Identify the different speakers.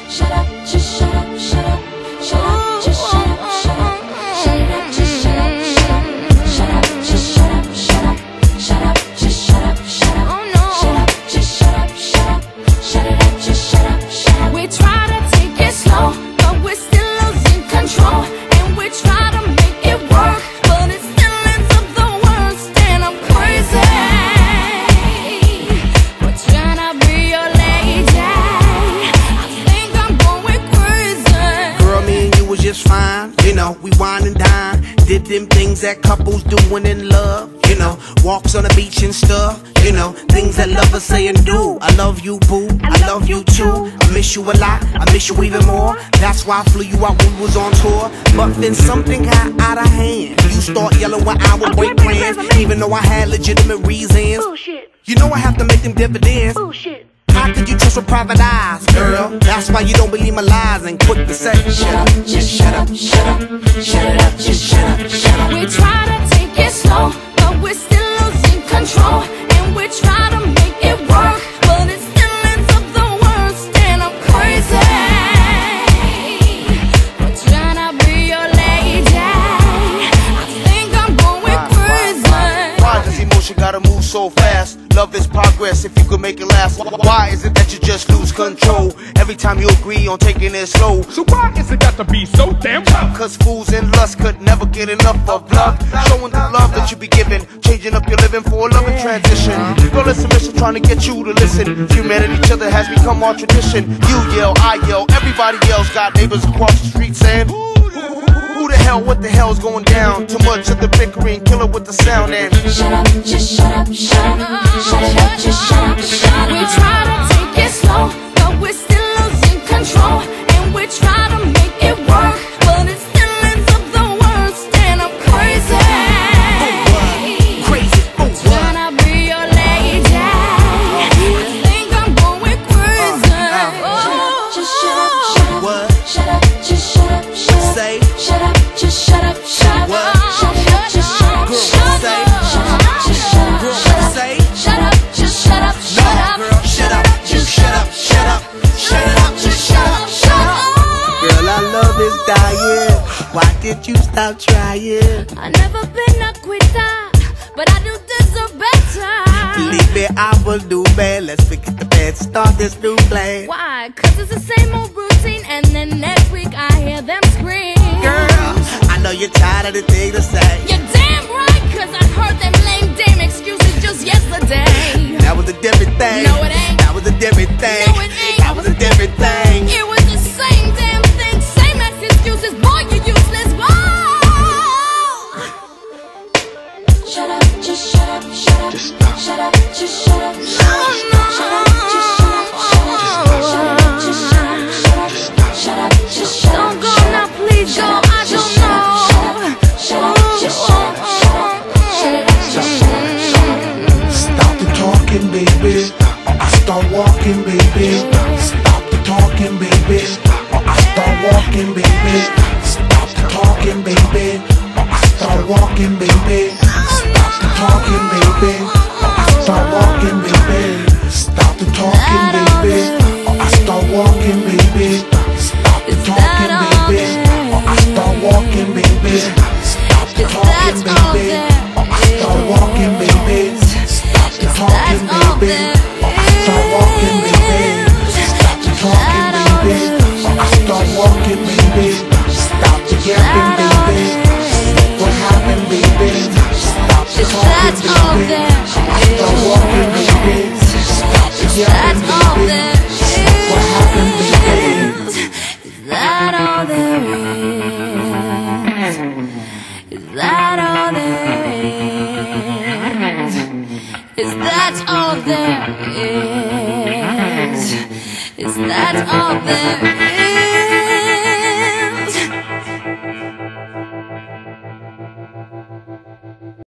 Speaker 1: Shut up, just shut up, shut up. Shut up, just shut up, shut up. Shut it up, just shut up, shut up. Shut up, just shut up, shut up. Shut up, just shut up, shut up.
Speaker 2: Oh no.
Speaker 1: Shut up, just shut up, shut up. Shut it up, just shut up, shut up.
Speaker 2: We try to take it slow, but we're still losing control. And we try to make it work, but it still ends up the worst. And I'm crazy. We're trying to be your lady. I think I'm going crazy.
Speaker 3: Girl, me and you was just fine. You know, we wine and dine. Did them things that couples do when in love. You know, walks on the beach and stuff. You know, things that lovers say and do. I love you, boo. I love you too. I miss you a lot. I miss you even more. That's why I flew you out when we was on tour. But then something got out of hand. You start yelling when I would break plans, even though I had legitimate reasons.
Speaker 1: Bullshit,
Speaker 3: You know I have to make them dividends.
Speaker 1: bullshit.
Speaker 3: How could you trust with private eyes, girl? That's why you don't believe my lies and quick to say, shut up, just shut up, shut up. Shut it up, just shut up, shut up.
Speaker 2: We try to take it slow, but we're still losing control. And we try to make it work, but it still ends up the worst. And I'm crazy. We're trying to be your lady. I think I'm going crazy.
Speaker 4: Why does emotion gotta move so fast? Love is progress if you could make it last. Why is it that you just lose control every time you agree on taking it slow?
Speaker 5: So why is it got to be so damn tough?
Speaker 4: Cause fools in lust could never get enough of love. Showing the love that you be giving, changing up your living for a loving transition. Girl, it's a mission trying to get you to listen. Humanity, each other has become our tradition. You yell, I yell, everybody else. Got neighbors across the street saying, who the hell, what the hell's going down? Too much of the bickering, kill it with the sound and
Speaker 1: Shut up, just shut up, shut up. Shut it up, just shut up, shut up.
Speaker 2: We try to take it slow, but we're still losing control. And we try to make it work, but it still ends up the worst. And I'm crazy.
Speaker 3: Crazy for what?
Speaker 2: Trying to be your lady. I think I'm going crazy.
Speaker 1: Just shut up, shut up.
Speaker 3: What?
Speaker 1: Shut up, just shut up, shut up.
Speaker 3: Say?
Speaker 1: Shut up, just shut up, shut up.
Speaker 3: What?
Speaker 1: Shut it up, just shut up,
Speaker 3: Girl,
Speaker 1: shut up.
Speaker 3: say?
Speaker 1: Shut up, just shut up,
Speaker 3: Girl,
Speaker 1: shut up.
Speaker 3: say?
Speaker 2: Shut up, just shut up, shut up.
Speaker 3: No, girl, shut up, just shut up, shut up. Shut it up, just shut up, shut up. Girl, our love is dying. Why did you stop trying?
Speaker 2: I've never been a quitter, but I do deserve better.
Speaker 3: Believe me, I will do bad. Let's forget the bad, start this new plan.
Speaker 2: Why? Cause it's the same old routine, and then next week I hear them scream.
Speaker 3: Girl, I know you're tired of the thing to say.
Speaker 2: You're damn right, cause I heard them lame damn excuses just yesterday.
Speaker 3: That was a different thing.
Speaker 2: No, it ain't.
Speaker 3: That was a different thing.
Speaker 2: No, it ain't.
Speaker 3: That was a different thing.
Speaker 2: It was the same damn thing, same ass excuses. Boy, you useless. Whoa!
Speaker 1: Shut up, just shut up, shut up. Shut up, just shut up, shut up. Shut up, just shut up, shut up. Shut up, just shut up, shut up. Shut up, just shut up.
Speaker 2: Don't go now, please go. I don't know.
Speaker 1: Shut up, just shut up, shut up. Shut it up, just shut up, shut up.
Speaker 6: Stop the talking, baby, or I start walking, baby. Stop the talking, baby, or I start walking, baby. Stop the talking, baby, or I start walking, baby. Stop the talking, baby, or I start walking, baby. Stop the talking, baby, or I start walking, baby. Stop the talking, baby, or I start walking, baby. Stop the talking, baby, or I start walking, baby. Stop the talking, baby, or I start walking, baby. Stop the talking, baby, or I start walking, baby. Stop the yapping, baby. What happened, baby? Stop the talking, baby, or I start walking, baby. Stop the yapping, baby. What happened, baby?
Speaker 2: Is that all there is? Is that all there is? Is that all there is? Is that all there is?